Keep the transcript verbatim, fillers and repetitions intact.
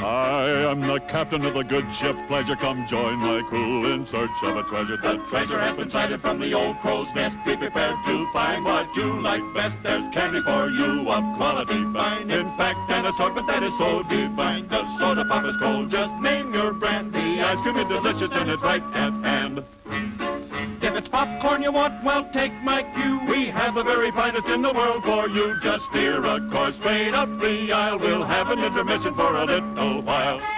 I am the captain of the good ship Pleasure. Come join my crew in search of a treasure. The treasure has been sighted from the old crow's nest. Be prepared to find what you like best. There's candy for you of quality fine. In fact, an assortment that is so divine. The soda pop is cold, just name your brand. The ice cream is delicious and it's right at hand. If it's popcorn you want, well, take my cue. We have the very finest in the world for you. Just steer a course straight up the aisle. We'll have an intermission for a little while.